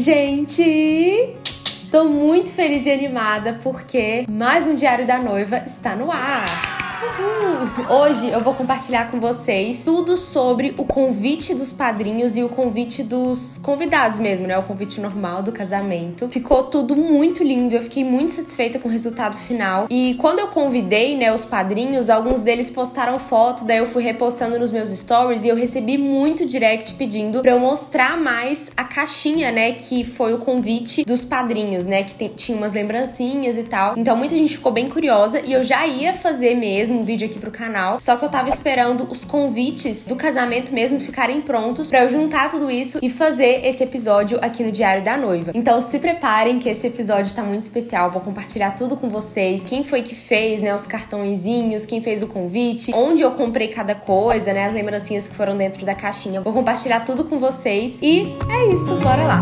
gente! Tô muito feliz e animada porque mais um Diário da Noiva está no ar! Hoje eu vou compartilhar com vocês tudo sobre o convite dos padrinhos e o convite dos convidados mesmo, né? O convite normal do casamento. Ficou tudo muito lindo, eu fiquei muito satisfeita com o resultado final. E quando eu convidei, né, os padrinhos, alguns deles postaram foto, daí eu fui repostando nos meus stories e eu recebi muito direct pedindo pra eu mostrar mais a caixinha, né, que foi o convite dos padrinhos, né, que tinha umas lembrancinhas e tal. Então muita gente ficou bem curiosa e eu já ia fazer mesmo um vídeo aqui pro canal, só que eu tava esperando os convites do casamento mesmo ficarem prontos pra eu juntar tudo isso e fazer esse episódio aqui no Diário da Noiva. Então se preparem que esse episódio tá muito especial, vou compartilhar tudo com vocês, quem foi que fez, né, os cartõezinhos, quem fez o convite, onde eu comprei cada coisa, né, as lembrancinhas que foram dentro da caixinha, vou compartilhar tudo com vocês e é isso, bora lá!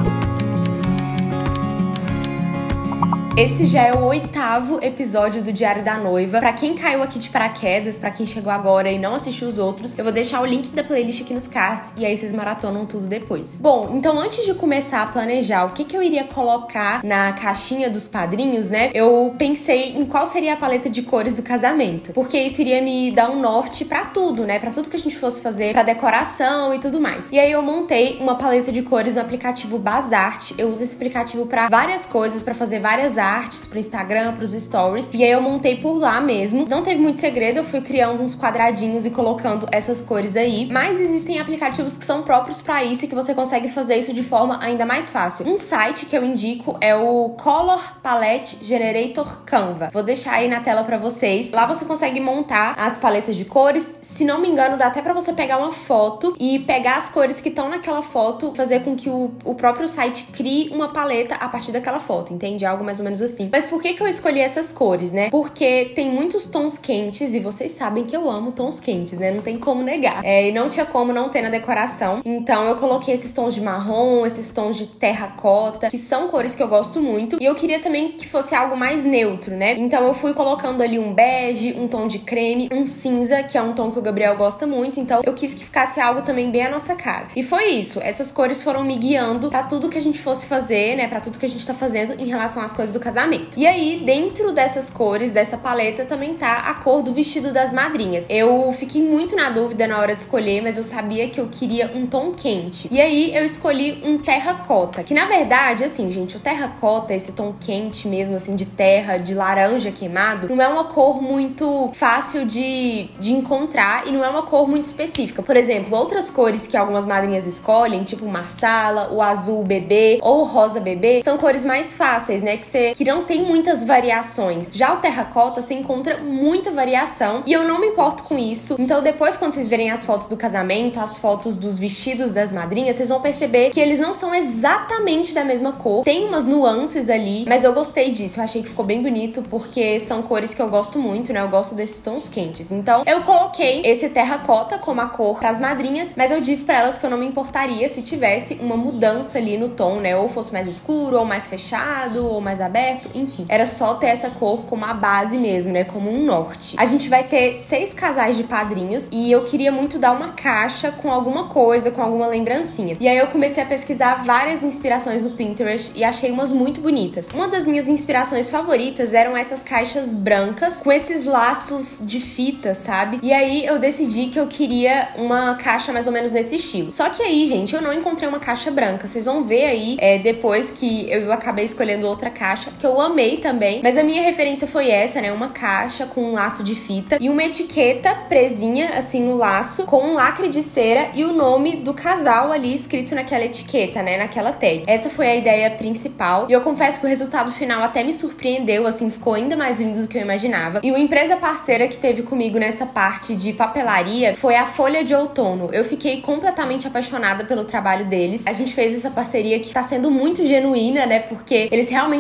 Esse já é o 8º episódio do Diário da Noiva. Pra quem caiu aqui de paraquedas, pra quem chegou agora e não assistiu os outros, eu vou deixar o link da playlist aqui nos cards e aí vocês maratonam tudo depois. Bom, então antes de começar a planejar o que eu iria colocar na caixinha dos padrinhos, né, eu pensei em qual seria a paleta de cores do casamento, porque isso iria me dar um norte pra tudo, né, pra tudo que a gente fosse fazer, pra decoração e tudo mais. E aí eu montei uma paleta de cores no aplicativo Bazart. Eu uso esse aplicativo pra várias coisas, pra fazer várias artes pro Instagram, pros stories, e aí eu montei por lá mesmo. Não teve muito segredo, eu fui criando uns quadradinhos e colocando essas cores aí, mas existem aplicativos que são próprios pra isso e que você consegue fazer isso de forma ainda mais fácil. Um site que eu indico é o Color Palette Generator Canva. Vou deixar aí na tela pra vocês. Lá você consegue montar as paletas de cores. Se não me engano, dá até pra você pegar uma foto e pegar as cores que estão naquela foto, fazer com que o próprio site crie uma paleta a partir daquela foto, entende? Algo mais ou menos assim. Mas por que eu escolhi essas cores, né? Porque tem muitos tons quentes e vocês sabem que eu amo tons quentes, né? Não tem como negar. E não tinha como não ter na decoração. Então eu coloquei esses tons de marrom, esses tons de terracota, que são cores que eu gosto muito. E eu queria também que fosse algo mais neutro, né? Então eu fui colocando ali um bege, um tom de creme, um cinza, que é um tom que o Gabriel gosta muito. Então eu quis que ficasse algo também bem a nossa cara. E foi isso. Essas cores foram me guiando pra tudo que a gente fosse fazer, né? Pra tudo que a gente tá fazendo em relação às coisas do casamento. E aí, dentro dessas cores, dessa paleta, também tá a cor do vestido das madrinhas. Eu fiquei muito na dúvida na hora de escolher, mas eu sabia que eu queria um tom quente. E aí, eu escolhi um terracota, que na verdade, assim, gente, o terracota, esse tom quente mesmo, assim, de terra, de laranja queimado, não é uma cor muito fácil de encontrar e não é uma cor muito específica. Por exemplo, outras cores que algumas madrinhas escolhem, tipo marsala, o azul bebê ou o rosa bebê, são cores mais fáceis, né, que não tem muitas variações. Já o terracota, você encontra muita variação e eu não me importo com isso. Então depois, quando vocês verem as fotos do casamento, as fotos dos vestidos das madrinhas, vocês vão perceber que eles não são exatamente da mesma cor. Tem umas nuances ali, mas eu gostei disso. Eu achei que ficou bem bonito porque são cores que eu gosto muito, né? Eu gosto desses tons quentes. Então eu coloquei esse terracota como a cor pras madrinhas, mas eu disse pra elas que eu não me importaria se tivesse uma mudança ali no tom, né? Ou fosse mais escuro, ou mais fechado, ou mais aberto, enfim. Era só ter essa cor como a base mesmo, né? Como um norte. A gente vai ter 6 casais de padrinhos e eu queria muito dar uma caixa com alguma coisa, com alguma lembrancinha. E aí eu comecei a pesquisar várias inspirações no Pinterest e achei umas muito bonitas. Uma das minhas inspirações favoritas eram essas caixas brancas com esses laços de fita, sabe? E aí eu decidi que eu queria uma caixa mais ou menos nesse estilo. Só que aí, gente, eu não encontrei uma caixa branca. Vocês vão ver aí, depois que eu acabei escolhendo outra caixa, que eu amei também, mas a minha referência foi essa, né? Uma caixa com um laço de fita e uma etiqueta presinha, assim, no laço, com um lacre de cera e o nome do casal ali escrito naquela etiqueta, né? Naquela tag. Essa foi a ideia principal e eu confesso que o resultado final até me surpreendeu, assim, ficou ainda mais lindo do que eu imaginava. E uma empresa parceira que teve comigo nessa parte de papelaria foi a Folha de Outono. Eu fiquei completamente apaixonada pelo trabalho deles. A gente fez essa parceria que tá sendo muito genuína, né? Porque eles realmente estão me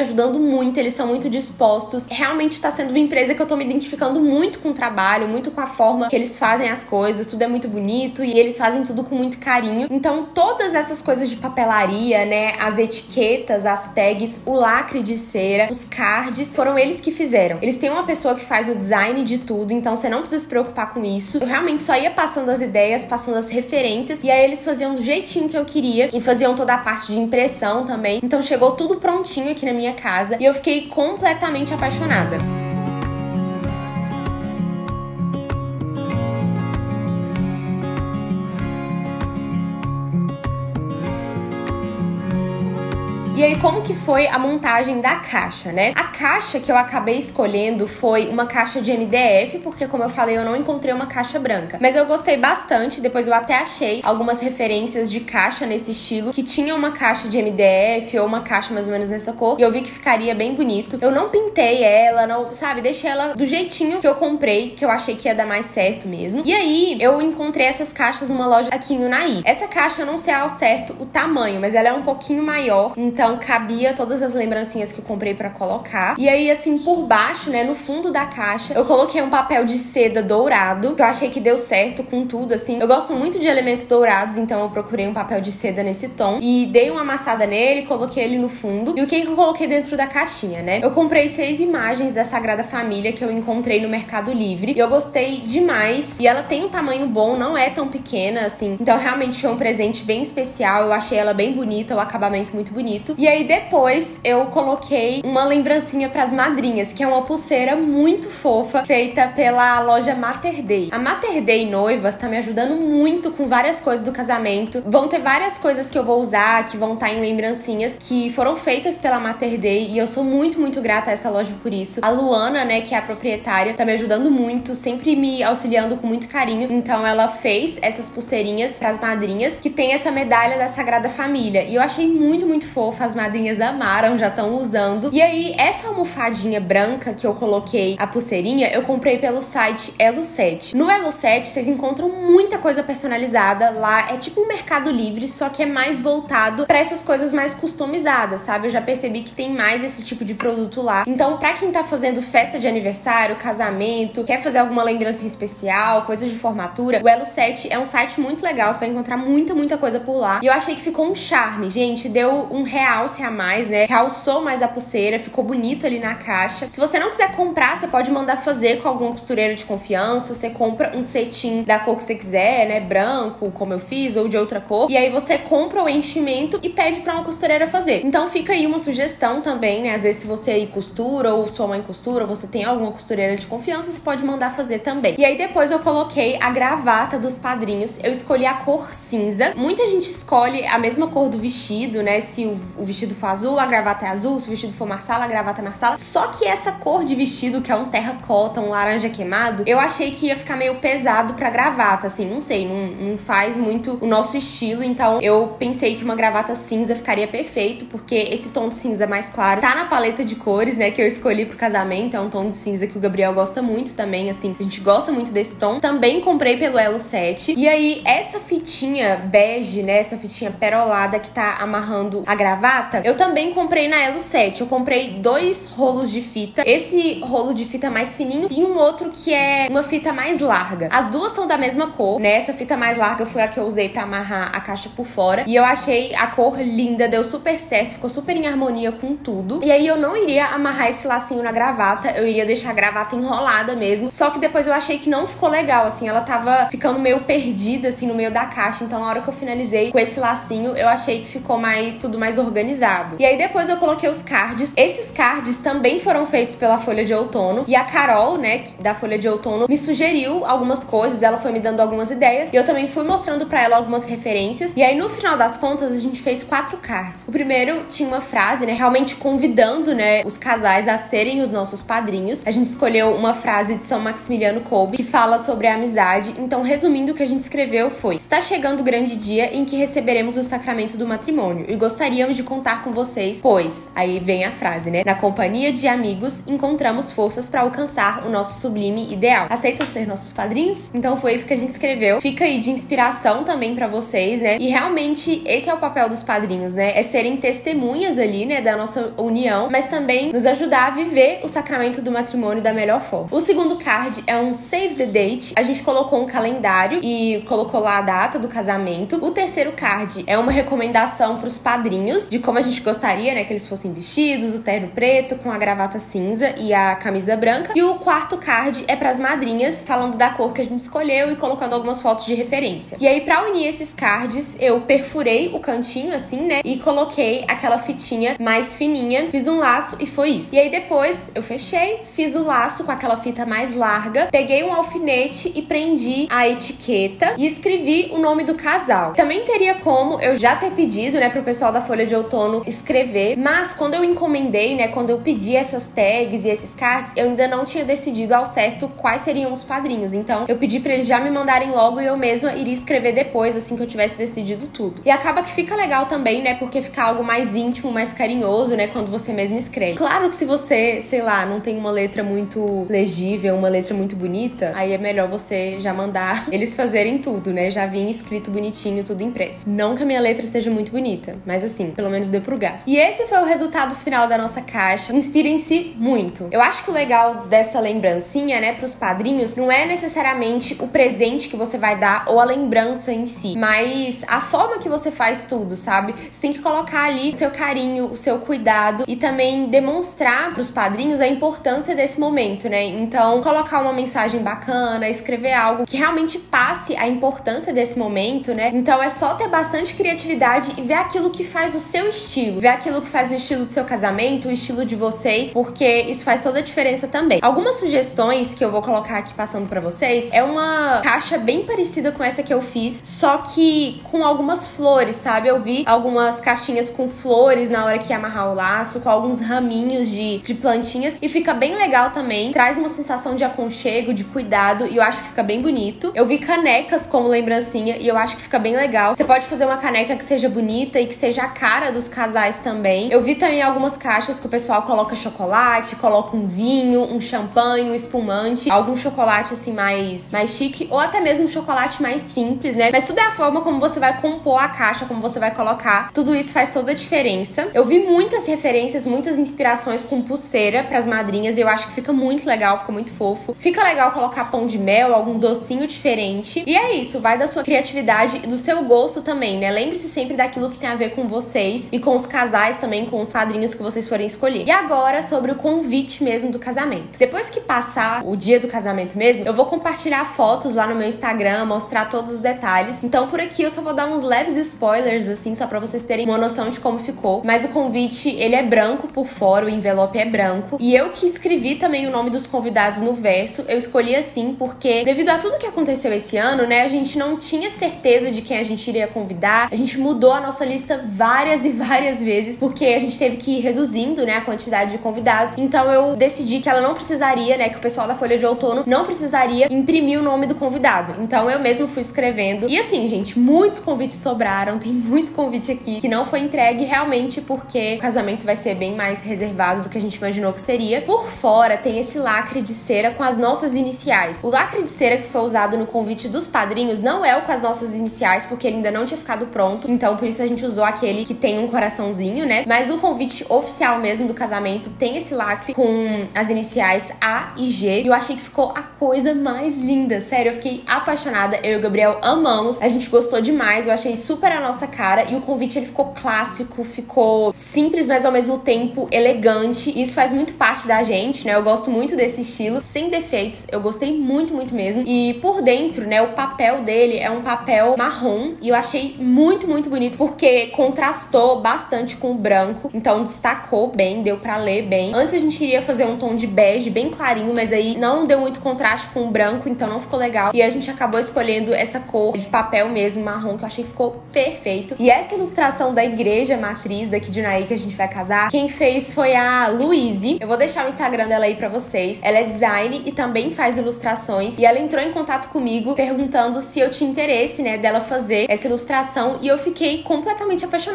ajudando muito, eles são muito dispostos. Realmente tá sendo uma empresa que eu tô me identificando muito com o trabalho, muito com a forma que eles fazem as coisas, tudo é muito bonito e eles fazem tudo com muito carinho. Então todas essas coisas de papelaria, né, as etiquetas, as tags, o lacre de cera, os cards, foram eles que fizeram. Eles têm uma pessoa que faz o design de tudo, então você não precisa se preocupar com isso. Eu realmente só ia passando as ideias, passando as referências, e aí eles faziam do jeitinho que eu queria e faziam toda a parte de impressão também. Então chegou tudo prontinho aqui na minha casa e eu fiquei completamente apaixonada. E aí, como que foi a montagem da caixa, né? A caixa que eu acabei escolhendo foi uma caixa de MDF, porque, como eu falei, eu não encontrei uma caixa branca. Mas eu gostei bastante, depois eu até achei algumas referências de caixa nesse estilo, que tinha uma caixa de MDF ou uma caixa mais ou menos nessa cor, e eu vi que ficaria bem bonito. Eu não pintei ela, não, sabe? Deixei ela do jeitinho que eu comprei, que eu achei que ia dar mais certo mesmo. E aí, eu encontrei essas caixas numa loja aqui em Unai. Essa caixa eu não sei ao certo o tamanho, mas ela é um pouquinho maior, então cabia todas as lembrancinhas que eu comprei pra colocar. E aí, assim, por baixo, né, no fundo da caixa, eu coloquei um papel de seda dourado, que eu achei que deu certo com tudo, assim. Eu gosto muito de elementos dourados, então eu procurei um papel de seda nesse tom e dei uma amassada nele, coloquei ele no fundo. E o que eu coloquei dentro da caixinha, né? Eu comprei 6 imagens da Sagrada Família que eu encontrei no Mercado Livre e eu gostei demais. E ela tem um tamanho bom, não é tão pequena, assim. Então, realmente foi um presente bem especial. Eu achei ela bem bonita, o acabamento muito bonito. E aí, depois, eu coloquei uma lembrancinha pras madrinhas, que é uma pulseira muito fofa, feita pela loja Mater Dei. A Mater Dei Noivas tá me ajudando muito com várias coisas do casamento. Vão ter várias coisas que eu vou usar, que vão estar em lembrancinhas, que foram feitas pela Mater Dei, e eu sou muito, muito grata a essa loja por isso. A Luana, né, que é a proprietária, tá me ajudando muito, sempre me auxiliando com muito carinho. Então, ela fez essas pulseirinhas pras madrinhas, que tem essa medalha da Sagrada Família. E eu achei muito, muito fofa. As madrinhas amaram, já estão usando. E aí, essa almofadinha branca que eu coloquei a pulseirinha, eu comprei pelo site Elo7. No Elo7, vocês encontram muita coisa personalizada. Lá é tipo um Mercado Livre, só que é mais voltado pra essas coisas mais customizadas, sabe? Eu já percebi que tem mais esse tipo de produto lá. Então, pra quem tá fazendo festa de aniversário, casamento, quer fazer alguma lembrança especial, coisas de formatura, o Elo7 é um site muito legal, você vai encontrar muita, muita coisa por lá. E eu achei que ficou um charme, gente. Deu um realce a mais, né? Realçou mais a pulseira, ficou bonito ali na caixa. Se você não quiser comprar, você pode mandar fazer com alguma costureira de confiança. Você compra um cetim da cor que você quiser, né? Branco, como eu fiz, ou de outra cor. E aí você compra o enchimento e pede pra uma costureira fazer. Então fica aí uma sugestão também, né? Às vezes se você aí costura, ou sua mãe costura, ou você tem alguma costureira de confiança, você pode mandar fazer também. E aí depois eu coloquei a gravata dos padrinhos. Eu escolhi a cor cinza. Muita gente escolhe a mesma cor do vestido, né? Se o vestido for azul, a gravata é azul. Se o vestido for marsala, a gravata é marsala. Só que essa cor de vestido, que é um terracota, um laranja queimado, eu achei que ia ficar meio pesado pra gravata, assim, não sei, não faz muito o nosso estilo. Então eu pensei que uma gravata cinza ficaria perfeito, porque esse tom de cinza mais claro tá na paleta de cores, né, que eu escolhi pro casamento. É um tom de cinza que o Gabriel gosta muito também, assim, a gente gosta muito desse tom. Também comprei pelo Elo7. E aí, essa fitinha bege, né, essa fitinha perolada que tá amarrando a gravata, eu também comprei na Elo7. Eu comprei 2 rolos de fita. Esse rolo de fita mais fininho e um outro que é uma fita mais larga. As duas são da mesma cor, né? Essa fita mais larga foi a que eu usei pra amarrar a caixa por fora. E eu achei a cor linda, deu super certo, ficou super em harmonia com tudo. E aí eu não iria amarrar esse lacinho na gravata, eu iria deixar a gravata enrolada mesmo. Só que depois eu achei que não ficou legal, assim, ela tava ficando meio perdida, assim, no meio da caixa. Então na hora que eu finalizei com esse lacinho, eu achei que ficou tudo mais organizado. E aí depois eu coloquei os cards. Esses cards também foram feitos pela Folha de Outono. E a Carol, né, da Folha de Outono, me sugeriu algumas coisas, ela foi me dando algumas ideias. E eu também fui mostrando pra ela algumas referências. E aí no final das contas, a gente fez 4 cards. O primeiro tinha uma frase, né, realmente convidando, né, os casais a serem os nossos padrinhos. A gente escolheu uma frase de São Maximiliano Kolbe, que fala sobre a amizade. Então, resumindo, o que a gente escreveu foi: está chegando o grande dia em que receberemos o sacramento do matrimônio e gostaríamos de contar com vocês, pois, aí vem a frase, né? Na companhia de amigos, encontramos forças pra alcançar o nosso sublime ideal. Aceitam ser nossos padrinhos? Então foi isso que a gente escreveu. Fica aí de inspiração também pra vocês, né? E realmente esse é o papel dos padrinhos, né? É serem testemunhas ali, né, da nossa união, mas também nos ajudar a viver o sacramento do matrimônio da melhor forma. O segundo card é um save the date. A gente colocou um calendário e colocou lá a data do casamento. O terceiro card é uma recomendação pros padrinhos de como a gente gostaria, né, que eles fossem vestidos, o terno preto com a gravata cinza e a camisa branca. E o quarto card é pras madrinhas, falando da cor que a gente escolheu e colocando algumas fotos de referência. E aí, pra unir esses cards, eu perfurei o cantinho assim, né, e coloquei aquela fitinha mais fininha, fiz um laço e foi isso. E aí depois eu fechei, fiz o laço com aquela fita mais larga, peguei um alfinete e prendi a etiqueta e escrevi o nome do casal. Também teria como eu já ter pedido, né, pro pessoal da Folha de Outono escrever, mas quando eu encomendei, né, quando eu pedi essas tags e esses cards, eu ainda não tinha decidido ao certo quais seriam os padrinhos. Então eu pedi pra eles já me mandarem logo e eu mesma iria escrever depois, assim que eu tivesse decidido tudo. E acaba que fica legal também, né, porque fica algo mais íntimo, mais carinhoso, né, quando você mesmo escreve. Claro que se você, sei lá, não tem uma letra muito legível, uma letra muito bonita, aí é melhor você já mandar eles fazerem tudo, né, já vinha escrito bonitinho, tudo impresso. Não que a minha letra seja muito bonita, mas assim, pelo menos deu pro gasto. E esse foi o resultado final da nossa caixa. Inspirem-se muito. Eu acho que o legal dessa lembrancinha, né, pros padrinhos, não é necessariamente o presente que você vai dar ou a lembrança em si, mas a forma que você faz tudo, sabe? Você tem que colocar ali o seu carinho, o seu cuidado e também demonstrar pros padrinhos a importância desse momento, né? Então, colocar uma mensagem bacana, escrever algo que realmente passe a importância desse momento, né? Então, é só ter bastante criatividade e ver aquilo que faz o seu estilo, ver aquilo que faz o estilo do seu casamento, o estilo de vocês, porque isso faz toda a diferença também. Algumas sugestões que eu vou colocar aqui passando pra vocês é uma caixa bem parecida com essa que eu fiz, só que com algumas flores, sabe? Eu vi algumas caixinhas com flores na hora que ia amarrar o laço, com alguns raminhos de plantinhas, e fica bem legal também, traz uma sensação de aconchego, de cuidado, e eu acho que fica bem bonito. Eu vi canecas como lembrancinha e eu acho que fica bem legal. Você pode fazer uma caneca que seja bonita e que seja a cara dos casais também. Eu vi também algumas caixas que o pessoal coloca chocolate, coloca um vinho, um champanhe, um espumante, algum chocolate assim mais chique, ou até mesmo um chocolate mais simples, né? Mas tudo é a forma como você vai compor a caixa, como você vai colocar. Tudo isso faz toda a diferença. Eu vi muitas referências, muitas inspirações com pulseira pras madrinhas e eu acho que fica muito legal, fica muito fofo. Fica legal colocar pão de mel, algum docinho diferente. E é isso, vai da sua criatividade e do seu gosto também, né? Lembre-se sempre daquilo que tem a ver com vocês e com os casais também, com os padrinhos que vocês forem escolher. E agora, sobre o convite mesmo do casamento. Depois que passar o dia do casamento mesmo, eu vou compartilhar fotos lá no meu Instagram, mostrar todos os detalhes. Então, por aqui eu só vou dar uns leves spoilers, assim, só pra vocês terem uma noção de como ficou. Mas o convite, ele é branco por fora, o envelope é branco. E eu que escrevi também o nome dos convidados no verso, eu escolhi assim porque, devido a tudo que aconteceu esse ano, né, a gente não tinha certeza de quem a gente iria convidar. A gente mudou a nossa lista várias e várias vezes, porque a gente teve que ir reduzindo, né, a quantidade de convidados. Então eu decidi que ela não precisaria, né, que o pessoal da Folha de Outono não precisaria imprimir o nome do convidado. Então eu mesmo fui escrevendo. E assim, gente, muitos convites sobraram, tem muito convite aqui que não foi entregue realmente porque o casamento vai ser bem mais reservado do que a gente imaginou que seria. Por fora tem esse lacre de cera com as nossas iniciais. O lacre de cera que foi usado no convite dos padrinhos não é o com as nossas iniciais, porque ele ainda não tinha ficado pronto, então por isso a gente usou aquele que tem um coraçãozinho, né? Mas o convite oficial mesmo do casamento tem esse lacre com as iniciais A e G, e eu achei que ficou a coisa mais linda, sério, eu fiquei apaixonada, eu e o Gabriel amamos, a gente gostou demais, eu achei super a nossa cara, e o convite ele ficou clássico, ficou simples, mas ao mesmo tempo elegante, e isso faz muito parte da gente, né? Eu gosto muito desse estilo, sem defeitos, eu gostei muito, muito mesmo, e por dentro, né, o papel dele é um papel marrom, e eu achei muito, muito bonito, porque contrastou bastante com o branco, então destacou bem, deu pra ler bem. Antes a gente iria fazer um tom de bege bem clarinho, mas aí não deu muito contraste com o branco, então não ficou legal, e a gente acabou escolhendo essa cor de papel mesmo, marrom, que eu achei que ficou perfeito. E essa ilustração da igreja matriz daqui de Unaí que a gente vai casar, quem fez foi a Luíse. Eu vou deixar o Instagram dela aí pra vocês. Ela é design e também faz ilustrações, e ela entrou em contato comigo perguntando se eu tinha interesse, né, dela fazer essa ilustração, e eu fiquei completamente apaixonada. Eu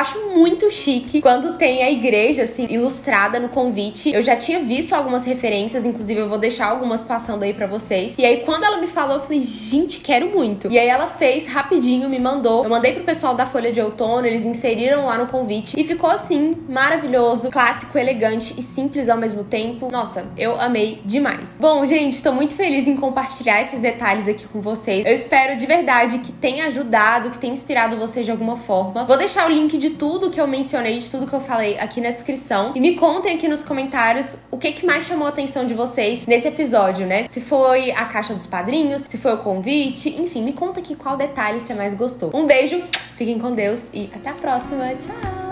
acho muito chique quando tem a igreja, assim, ilustrada no convite. Eu já tinha visto algumas referências, inclusive eu vou deixar algumas passando aí pra vocês. E aí, quando ela me falou, eu falei, gente, quero muito. E aí ela fez rapidinho, me mandou. Eu mandei pro pessoal da Folha de Outono, eles inseriram lá no convite. E ficou assim, maravilhoso, clássico, elegante e simples ao mesmo tempo. Nossa, eu amei demais. Bom, gente, tô muito feliz em compartilhar esses detalhes aqui com vocês. Eu espero de verdade que tenha ajudado, que tenha inspirado vocês de alguma forma. Vou deixar o link de tudo que eu mencionei, de tudo que eu falei aqui na descrição. E me contem aqui nos comentários o que mais chamou a atenção de vocês nesse episódio, né? Se foi a caixa dos padrinhos, se foi o convite, enfim, me conta aqui qual detalhe você mais gostou. Um beijo, fiquem com Deus e até a próxima. Tchau!